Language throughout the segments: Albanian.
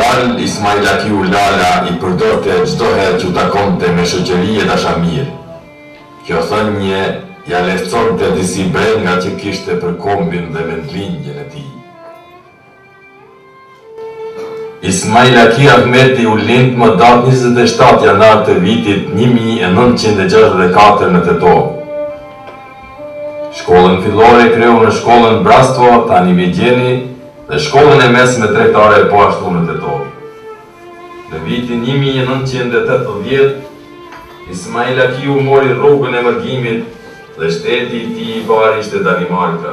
fjalë, Ismail Akiu Lala i përdorte çdo herë që u takonte me shoqëri e dashamir. Kjo thënie ja lehtësonte disi brenga që kishte për kombin dhe mendlindjen e tij. Ismail Aki Ahmeti u lind më datë 27 janar të vitit 1964 në Tetovë. Shkollën fillore kreu në shkollën Brastvo, tani Vigjeni, dhe shkollën e mesme tregtare po ashtu në Tetovë. Në vitin 1980, Ismail Akiu mori rrugën e mërgimit dhe shteti i tij i parë ishte Danimarka.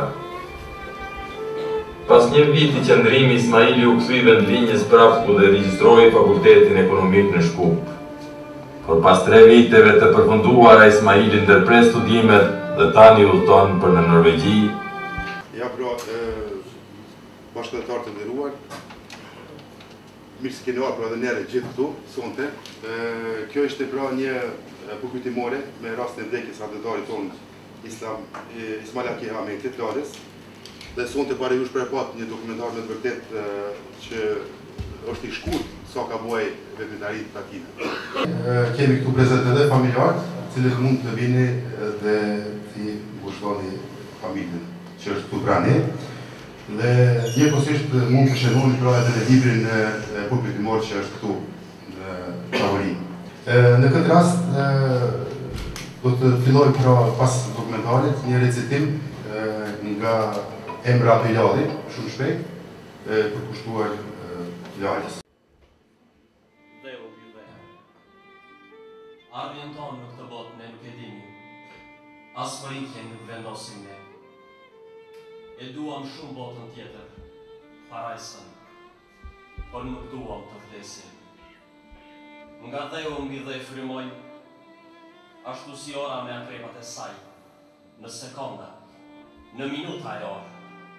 Pas një viti qëndrimi, Ismaili u kthye vendlinjës prapë dhe regjistroi fakultetin ekonomik në Shkup. Por pas 3 viteve të përfunduara, Ismaili ndërpres studimet dhe tani udhton për në Norvegji. Ja pra, bashkëdhëtar të nderuar, mirë se keni ardhur edhe nere gjithë këtu, sonte. Kjo ishte pra një përkujtimore me rastin e vdekjes së adetarit tonë Ismail Aki Ahmeti Lalës. Dhe sonte pare ju shprepat një dokumentar me të vërtet që është i shkurt sa ka buaj veprimtarit të atij. Kemi këtu prezent edhe familjarët, cilët mund të vini dhe të mbushtoni familjen që është këtu pranë ne. Dhe njëkohësisht mund të shënoni pra edhe në librin përkujtimor që është këtu në favori. Në këtë rast do të filloj pra pas dokumentarit një recitim nga Emra Bilali, shumë shpejt, përkushtuar Lalës. Dheu bjuve, ardhjen tonë në këtë botë ne nuk e dini, as përritjen nuk vendosim ne. E duam shumë botën tjetër, parajsën, por nuk duam të vdesim. Nga dheu mbi dhe frymoj, ashtu si ora me akrepat e saj, në sekonda, në minuta e orë.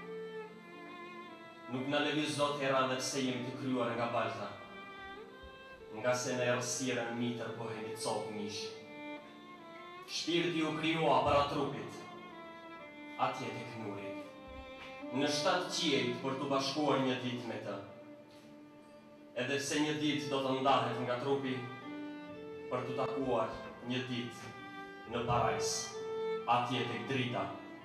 Nuk në lëviz do të hera dhe pse jemi të kryuar nga balta, nga se në erësirën mitër po hemi copë mishë. Shpirti u kryua para trupit, atje të knurit, në 7 qiejt për të bashkuar një dit me të. Edhe pse një dit do të ndahet nga trupi, për të takuar një dit në parajs, atje të drita.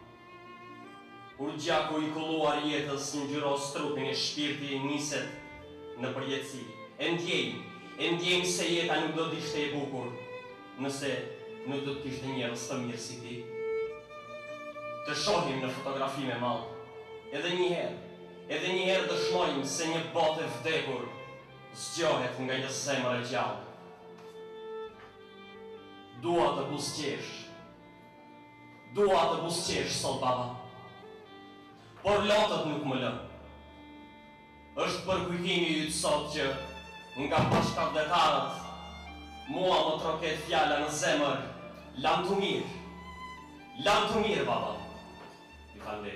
Urgjaku i kulluar jetës në gjyros trupin e shpirti niset në përjetësi. E ndjejmë se jeta nuk do t'ishte e bukur, nëse nuk do t'ishte njerëz të mirë si ti. Të shohim në fotografi me malë, edhe njëherë dëshmojmë se një botë e vdekur zgjohet nga një zemër e gjallë. Dua të buzëqesh sot baba. Por lotët nuk më lë. Është për kujtimi ytë sot që nga bashkëdhëtarët mua më troket fjala në zemër, lam të mirë baba. I falënderit.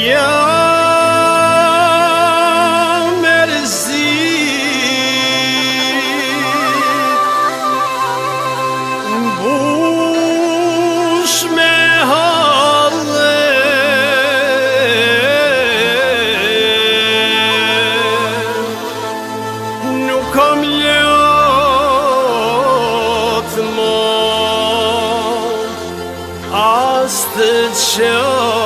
The show